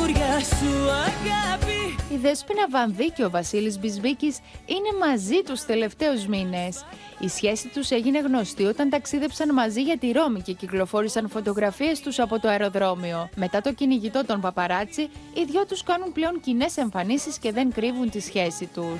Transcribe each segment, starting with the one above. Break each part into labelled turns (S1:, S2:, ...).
S1: Η Δέσποινα Βανδύ και ο Βασίλης Μπισμπίκης είναι μαζί τους τελευταίους μήνες. Η σχέση τους έγινε γνωστή όταν ταξίδεψαν μαζί για τη Ρώμη και κυκλοφόρησαν φωτογραφίες τους από το αεροδρόμιο. Μετά το κυνηγητό των παπαράτσι, οι δυο τους κάνουν πλέον κοινές εμφανίσεις και δεν κρύβουν τη σχέση τους.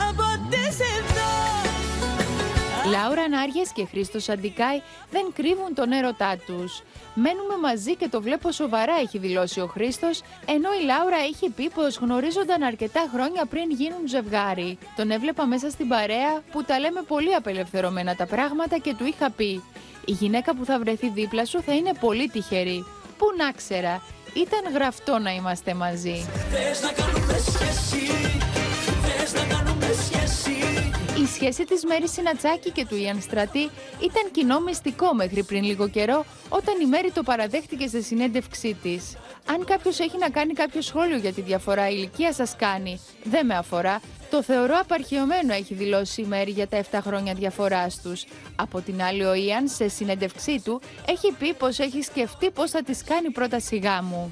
S1: Λάουρα Νάριες και Χρήστος Αντικάη δεν κρύβουν τον έρωτά τους. Μένουμε μαζί και το βλέπω σοβαρά, έχει δηλώσει ο Χρήστος, ενώ η Λάουρα έχει πει πως γνωρίζονταν αρκετά χρόνια πριν γίνουν ζευγάρι. Τον έβλεπα μέσα στην παρέα που τα λέμε πολύ απελευθερωμένα τα πράγματα και του είχα πει: η γυναίκα που θα βρεθεί δίπλα σου θα είναι πολύ τυχερή. Πού να ξέρα, ήταν γραφτό να είμαστε μαζί. Η σχέση της Μέρης Συνατσάκη και του Ιαν Στρατή ήταν κοινό μυστικό μέχρι πριν λίγο καιρό, όταν η Μέρη το παραδέχτηκε στη συνέντευξή της. Αν κάποιος έχει να κάνει κάποιο σχόλιο για τη διαφορά ηλικίας, σας κάνει. Δεν με αφορά. Το θεωρώ απαρχαιωμένο, έχει δηλώσει η Μέρη για τα 7 χρόνια διαφοράς τους. Από την άλλη, ο Ιαν σε συνέντευξή του έχει πει πως έχει σκεφτεί πώς θα της κάνει πρόταση γάμου.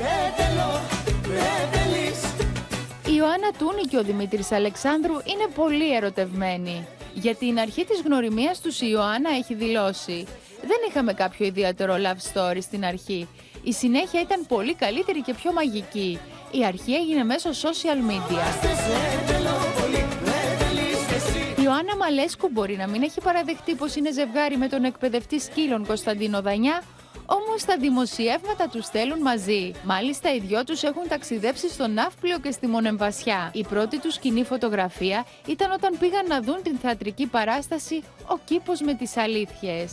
S1: Η Ιωάννα Τούνη και ο Δημήτρης Αλεξάνδρου είναι πολύ ερωτευμένοι. Για την αρχή της γνωριμίας τους η Ιωάννα έχει δηλώσει: δεν είχαμε κάποιο ιδιαίτερο love story στην αρχή. Η συνέχεια ήταν πολύ καλύτερη και πιο μαγική. Η αρχή έγινε μέσω social media. Η Ιωάννα Μαλέσκου μπορεί να μην έχει παραδεχτεί πως είναι ζευγάρι με τον εκπαιδευτή σκύλων Κωνσταντίνο Δανιά, όμως τα δημοσιεύματα τους στέλνουν μαζί. Μάλιστα, οι δυο τους έχουν ταξιδέψει στο Ναύπλιο και στη Μονεμβασιά. Η πρώτη τους κοινή φωτογραφία ήταν όταν πήγαν να δουν την θεατρική παράσταση «Ο κήπος με τις αλήθειες».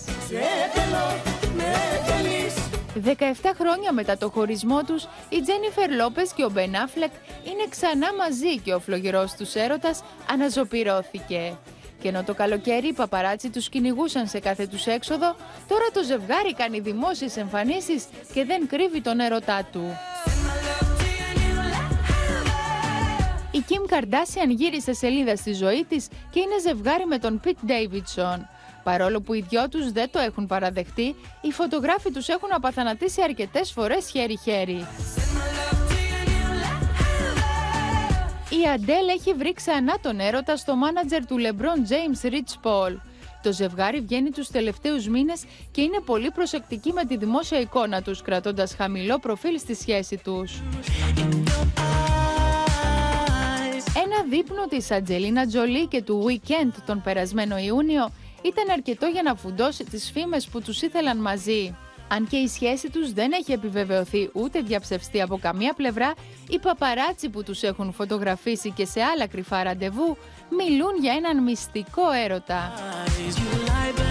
S1: 17 χρόνια μετά το χωρισμό τους, η Τζένιφερ Λόπες και ο Μπεν Αφλεκ είναι ξανά μαζί και ο φλογερός τους έρωτας αναζωπυρώθηκε. Και ενώ το καλοκαίρι οι παπαράτσι τους κυνηγούσαν σε κάθε τους έξοδο, τώρα το ζευγάρι κάνει δημόσιες εμφανίσεις και δεν κρύβει τον έρωτά του. Η Κιμ Καρντάσιαν γύρισε σελίδα στη ζωή της και είναι ζευγάρι με τον Πιτ Ντέιβιτσον. Παρόλο που οι δυο τους δεν το έχουν παραδεχτεί, οι φωτογράφοι τους έχουν απαθανατήσει αρκετές φορές χέρι-χέρι. Η Αντέλ έχει βρει ξανά τον έρωτα στο μάνατζερ του LeBron James, Rich Paul. Το ζευγάρι βγαίνει τους τελευταίους μήνες και είναι πολύ προσεκτική με τη δημόσια εικόνα τους, κρατώντας χαμηλό προφίλ στη σχέση τους. Ένα δείπνο της Αντζελίνα Τζολί και του Weekend τον περασμένο Ιούνιο ήταν αρκετό για να φουντώσει τις φήμες που τους ήθελαν μαζί. Αν και η σχέση τους δεν έχει επιβεβαιωθεί ούτε διαψευστεί από καμία πλευρά, οι παπαράτσι που τους έχουν φωτογραφίσει και σε άλλα κρυφά ραντεβού μιλούν για έναν μυστικό έρωτα.